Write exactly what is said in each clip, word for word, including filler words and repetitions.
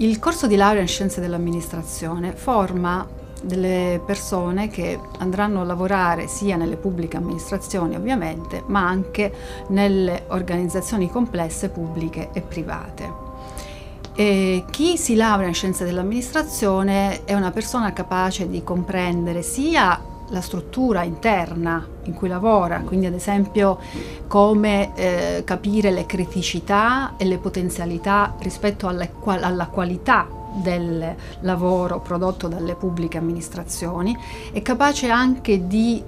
Il corso di laurea in scienze dell'amministrazione forma delle persone che andranno a lavorare sia nelle pubbliche amministrazioni ovviamente, ma anche nelle organizzazioni complesse pubbliche e private. E chi si laurea in scienze dell'amministrazione è una persona capace di comprendere sia la struttura interna in cui lavora, quindi ad esempio come eh, capire le criticità e le potenzialità rispetto alle, alla qualità del lavoro prodotto dalle pubbliche amministrazioni, è capace anche di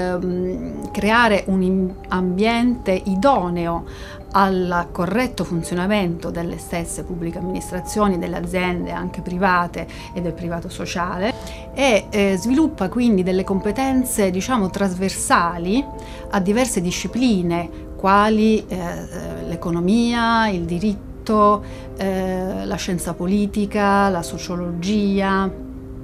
ehm, creare un ambiente idoneo al corretto funzionamento delle stesse pubbliche amministrazioni, delle aziende anche private e del privato sociale, e eh, sviluppa quindi delle competenze, diciamo, trasversali a diverse discipline quali eh, l'economia, il diritto, eh, la scienza politica, la sociologia,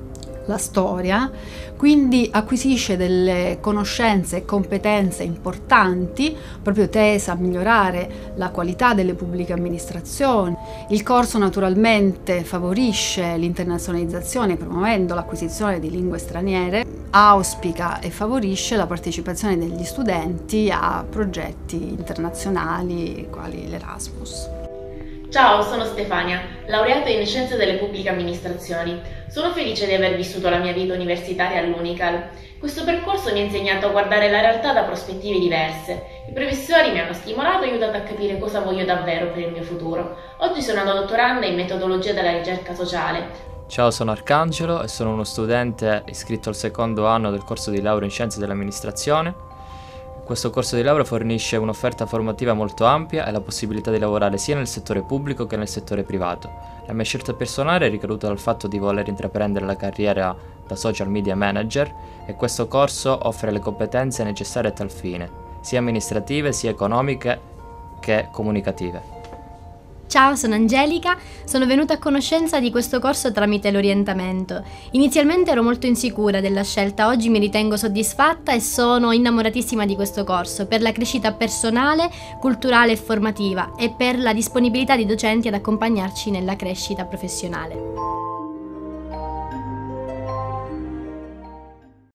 la storia, quindi acquisisce delle conoscenze e competenze importanti proprio tese a migliorare la qualità delle pubbliche amministrazioni. Il corso naturalmente favorisce l'internazionalizzazione promuovendo l'acquisizione di lingue straniere, auspica e favorisce la partecipazione degli studenti a progetti internazionali quali l'Erasmus. Ciao, sono Stefania, laureata in Scienze delle Pubbliche Amministrazioni. Sono felice di aver vissuto la mia vita universitaria all'Unical. Questo percorso mi ha insegnato a guardare la realtà da prospettive diverse. I professori mi hanno stimolato e aiutato a capire cosa voglio davvero per il mio futuro. Oggi sono una dottoranda in metodologia della ricerca sociale. Ciao, sono Arcangelo e sono uno studente iscritto al secondo anno del corso di laurea in Scienze dell'Amministrazione. Questo corso di laurea fornisce un'offerta formativa molto ampia e la possibilità di lavorare sia nel settore pubblico che nel settore privato. La mia scelta personale è ricaduta dal fatto di voler intraprendere la carriera da social media manager e questo corso offre le competenze necessarie a tal fine, sia amministrative sia economiche che comunicative. Ciao, sono Angelica, sono venuta a conoscenza di questo corso tramite l'orientamento. Inizialmente ero molto insicura della scelta, oggi mi ritengo soddisfatta e sono innamoratissima di questo corso per la crescita personale, culturale e formativa e per la disponibilità di docenti ad accompagnarci nella crescita professionale.